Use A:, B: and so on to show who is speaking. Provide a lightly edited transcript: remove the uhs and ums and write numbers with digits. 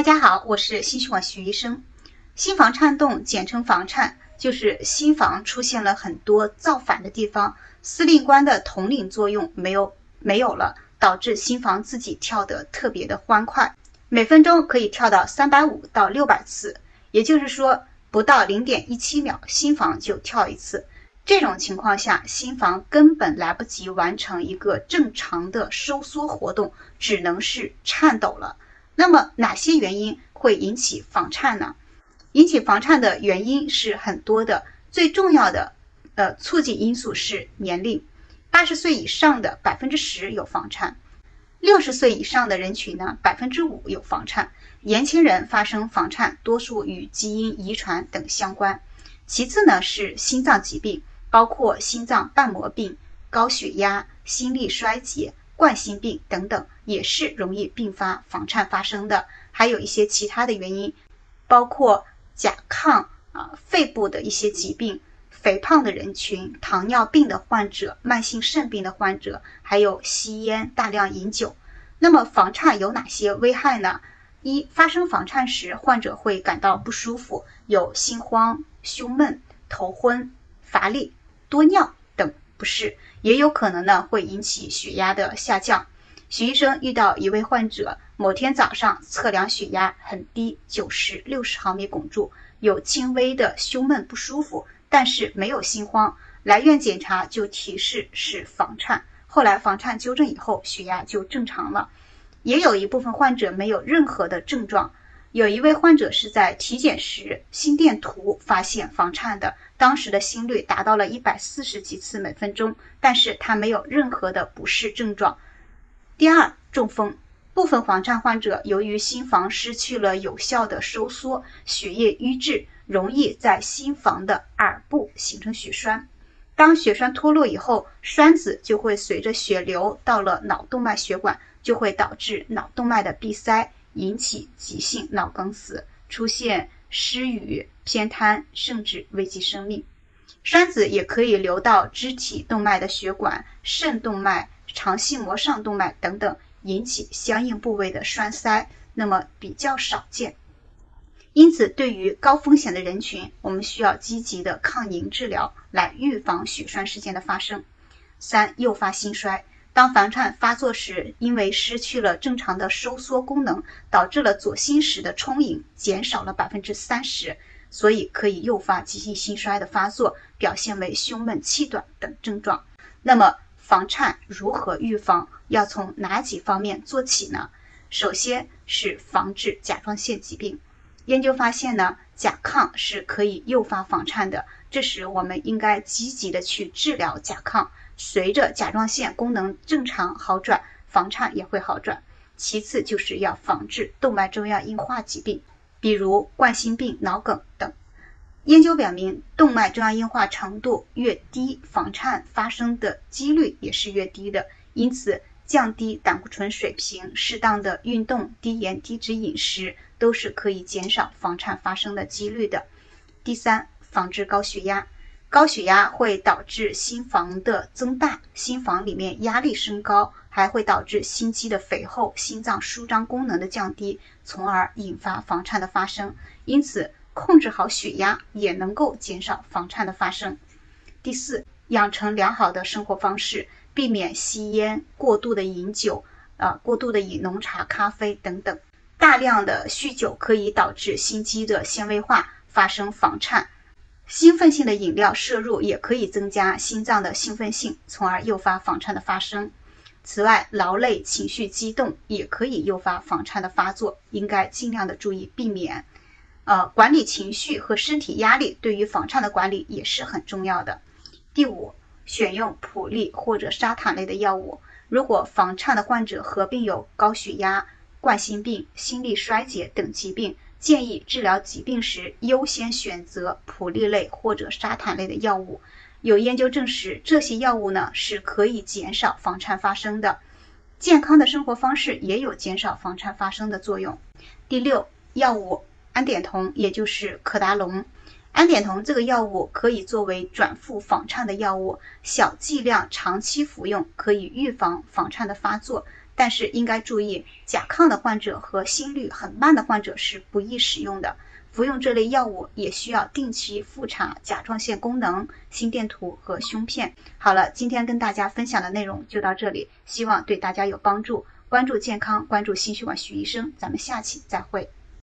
A: 大家好，我是心血管徐医生。心房颤动简称房颤，就是心房出现了很多造反的地方，司令官的统领作用没有了，导致心房自己跳得特别的欢快，每分钟可以跳到350到600次，也就是说不到 0.17 秒心房就跳一次。这种情况下，心房根本来不及完成一个正常的收缩活动，只能是颤抖了。那么哪些原因会引起房颤呢？引起房颤的原因是很多的，最重要的促进因素是年龄。80岁以上的 10% 有房颤，60岁以上的人群呢 5% 有房颤。年轻人发生房颤多数与基因遗传等相关。其次呢是心脏疾病，包括心脏瓣膜病、高血压、心力衰竭、冠心病等等，也是容易并发房颤发生的。还有一些其他的原因，包括甲亢肺部的一些疾病、肥胖的人群、糖尿病的患者、慢性肾病的患者，还有吸烟、大量饮酒。那么房颤有哪些危害呢？一、发生房颤时，患者会感到不舒服，有心慌、胸闷、头昏、乏力、多尿等不适，也有可能呢会引起血压的下降。徐医生遇到一位患者，某天早上测量血压很低，90/60毫米汞柱，有轻微的胸闷不舒服，但是没有心慌，来院检查就提示是房颤，后来房颤纠正以后，血压就正常了。也有一部分患者没有任何的症状，有一位患者是在体检时心电图发现房颤的，当时的心率达到了140几次每分钟，但是他没有任何的不适症状。第二，中风。部分房颤患者由于心房失去了有效的收缩，血液瘀滞，容易在心房的耳部形成血栓。当血栓脱落以后，栓子就会随着血流到了脑动脉血管，就会导致脑动脉的闭塞，引起急性脑梗死，出现失语、偏瘫，甚至危及生命。栓子也可以流到肢体动脉的血管、肾动脉、肠系膜上动脉等等，引起相应部位的栓塞，那么比较少见。因此对于高风险的人群，我们需要积极的抗凝治疗来预防血栓事件的发生。三、诱发心衰。当房颤发作时，因为失去了正常的收缩功能，导致了左心室的充盈减少了 30%， 所以可以诱发急性心衰的发作，表现为胸闷、气短等症状。那么房颤如何预防？要从哪几方面做起呢？首先是防治甲状腺疾病。研究发现呢，甲亢是可以诱发房颤的，这时我们应该积极的去治疗甲亢，随着甲状腺功能正常好转，房颤也会好转。其次就是要防治动脉粥样硬化疾病，比如冠心病、脑梗等。研究表明，动脉粥样硬化程度越低，房颤发生的几率也是越低的，因此降低胆固醇水平，适当的运动、低盐低脂饮食都是可以减少房颤发生的几率的。第三，防治高血压。高血压会导致心房的增大，心房里面压力升高，还会导致心肌的肥厚，心脏舒张功能的降低，从而引发房颤的发生。因此控制好血压也能够减少房颤的发生。第四，养成良好的生活方式，避免吸烟、过度的饮酒、过度的饮浓茶、咖啡等等。大量的酗酒可以导致心肌的纤维化，发生房颤。兴奋性的饮料摄入也可以增加心脏的兴奋性，从而诱发房颤的发生。此外，劳累、情绪激动也可以诱发房颤的发作，应该尽量的注意避免。管理情绪和身体压力对于房颤的管理也是很重要的。第五，选用普利或者沙坦类的药物。如果房颤的患者合并有高血压、冠心病、心力衰竭等疾病，建议治疗疾病时优先选择普利类或者沙坦类的药物。有研究证实，这些药物呢是可以减少房颤发生的。健康的生活方式也有减少房颤发生的作用。第六，药物胺碘酮，也就是可达龙。胺碘酮这个药物可以作为转复房颤的药物，小剂量长期服用可以预防房颤的发作， 但是应该注意，甲亢的患者和心率很慢的患者是不宜使用的。服用这类药物也需要定期复查甲状腺功能、心电图和胸片。好了，今天跟大家分享的内容就到这里，希望对大家有帮助。关注健康，关注心血管徐医生，咱们下期再会。